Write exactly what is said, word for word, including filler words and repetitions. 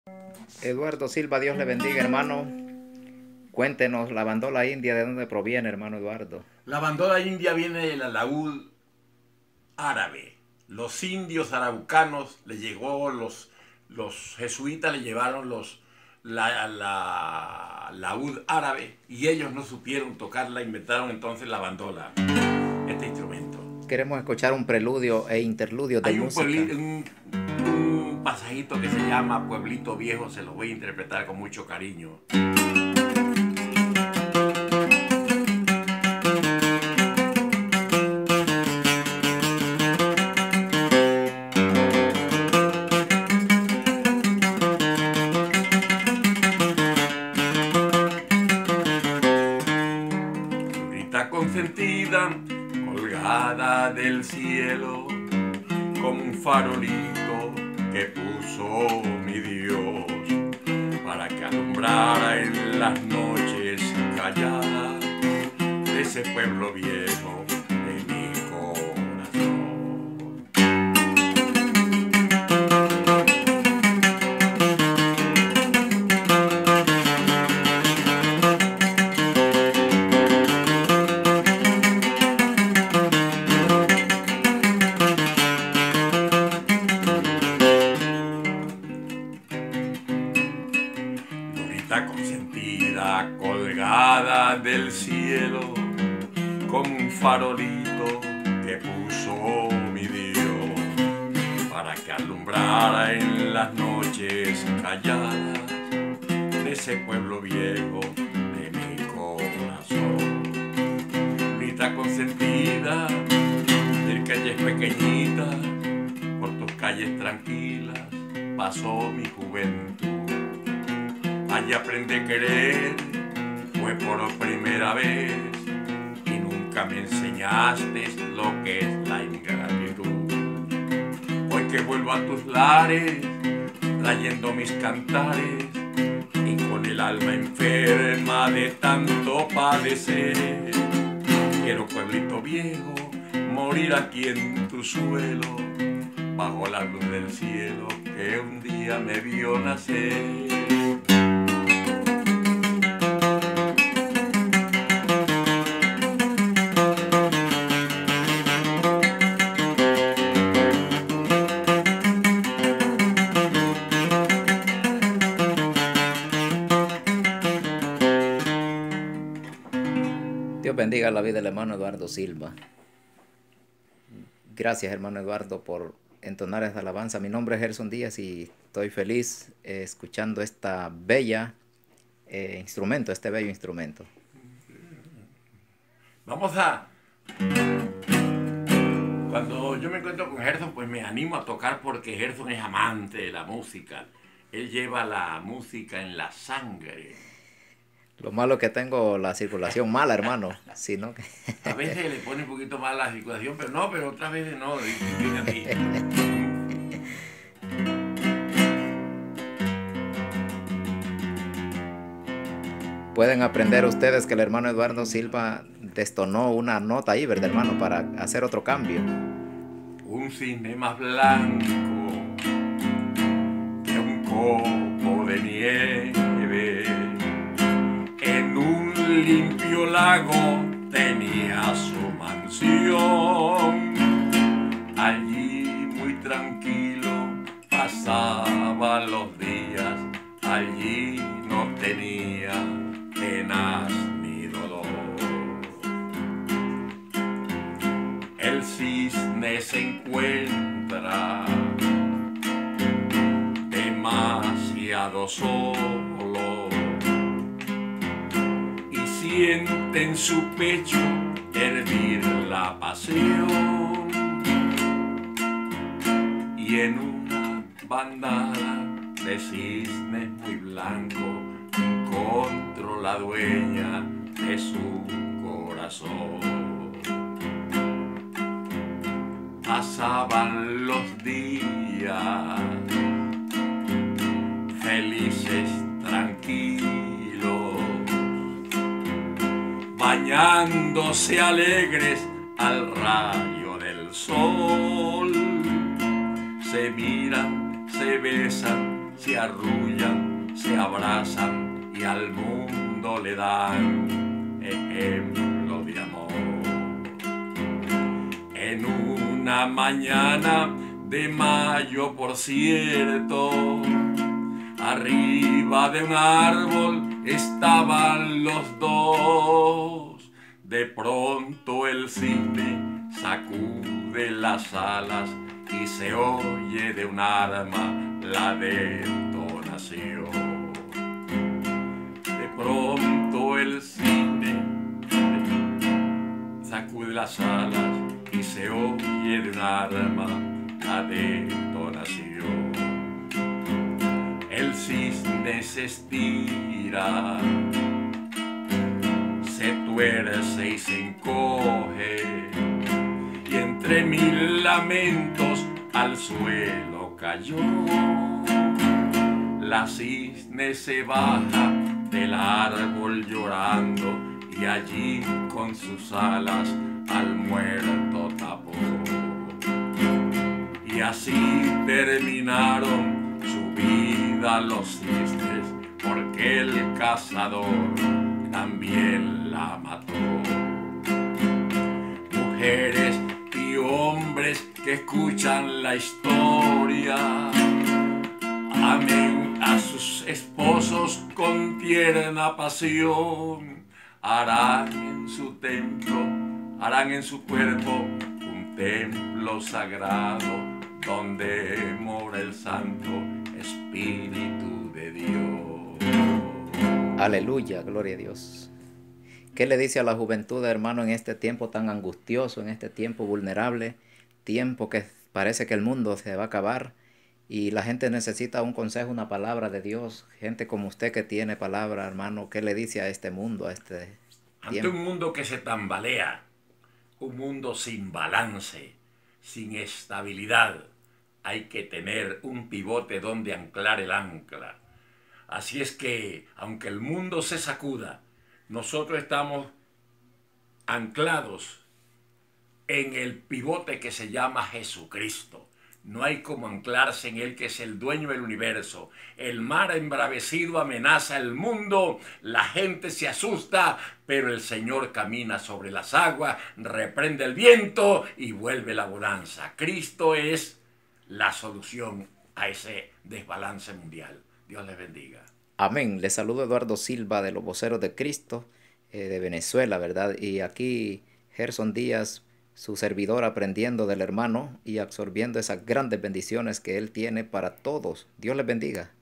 Eduardo Silva, Dios le bendiga, hermano. Cuéntenos, la bandola india, ¿de dónde proviene, hermano Eduardo? La bandola india viene del alaúd árabe. Los indios araucanos le llegó, los, los jesuitas le llevaron los, la, la, laúd árabe y ellos no supieron tocarla, inventaron entonces la bandola, este instrumento. Queremos escuchar un preludio e interludio de Hay un, música. puebli, un, un pasajito que se llama Pueblito Viejo, se lo voy a interpretar con mucho cariño. Consentida, colgada del cielo, como un farolito que puso mi Dios, para que alumbrara en las noches calladas de ese pueblo viejo de mi corazón. Consentida, colgada del cielo, como un farolito que puso mi Dios, para que alumbrara en las noches calladas de ese pueblo viejo de mi corazón. Bonita consentida, del calles pequeñitas, por tus calles tranquilas, pasó mi juventud. Allí aprendí a querer, fue por primera vez, y nunca me enseñaste lo que es la ingratitud. Hoy que vuelvo a tus lares, trayendo mis cantares, y con el alma enferma de tanto padecer, quiero, pueblito viejo, morir aquí en tu suelo, bajo la luz del cielo que un día me vio nacer. Dios bendiga la vida del hermano Eduardo Silva. Gracias, hermano Eduardo, por entonar esta alabanza. Mi nombre es Gerson Díaz y estoy feliz eh, escuchando esta bella eh, instrumento, este bello instrumento. Vamos a... Cuando yo me encuentro con Gerson, pues me animo a tocar porque Gerson es amante de la música. Él lleva la música en la sangre. Lo malo que tengo la circulación mala, hermano. Sino que... A veces le pone un poquito mal la circulación, pero no, pero otras veces no. Dice a ti. Pueden aprender ustedes que el hermano Eduardo Silva destonó una nota ahí, ¿verdad, hermano? Para hacer otro cambio. Un cisne más blanco que un copo de nieve, en un limpio lago tenía su mansión. Allí muy tranquilo pasaba los días, allí no tenía penas ni dolor. El cisne se encuentra demasiado solo y siente en su pecho hervir la pasión, y en una bandada de cisnes muy blancos encontró la dueña de su corazón. Pasaban los días felices, tranquilos, bañándose alegres al rayo del sol. Se miran, se besan, se arrullan, se abrazan y al mundo le dan ejemplo de amor. En una mañana de mayo, por cierto, arriba de un árbol estaban los dos. De pronto el cisne sacude las alas y se oye de un arma la detonación. De pronto el cisne sacude las alas y se oye de un arma la detonación. El cisne se estira, se tuerce y se encoge, y entre mil lamentos al suelo cayó. La cisne se baja del árbol llorando y allí con sus alas al muerto tapó. Y así terminaron su vida los cisnes, porque el cazador también la mató. Mujeres y hombres que escuchan la historia, amen a sus esposos con tierna pasión. Harán en su templo, harán en su cuerpo un templo sagrado donde mora el Santo Espíritu de Dios. Aleluya, gloria a Dios. ¿Qué le dice a la juventud, hermano, en este tiempo tan angustioso, en este tiempo vulnerable, tiempo que parece que el mundo se va a acabar y la gente necesita un consejo, una palabra de Dios? Gente como usted que tiene palabra, hermano, ¿qué le dice a este mundo, a este Ante tiempo? un mundo que se tambalea, un mundo sin balance, sin estabilidad, hay que tener un pivote donde anclar el ancla. Así es que, aunque el mundo se sacuda, nosotros estamos anclados en el pivote que se llama Jesucristo. No hay como anclarse en Él, que es el dueño del universo. El mar embravecido amenaza el mundo, la gente se asusta, pero el Señor camina sobre las aguas, reprende el viento y vuelve la bonanza. Cristo es la solución a ese desbalance mundial. Dios les bendiga. Amén. Les saludo Eduardo Silva de los Voceros de Cristo, eh, de Venezuela, ¿verdad? Y aquí Gerson Díaz, su servidor, aprendiendo del hermano y absorbiendo esas grandes bendiciones que él tiene para todos. Dios les bendiga.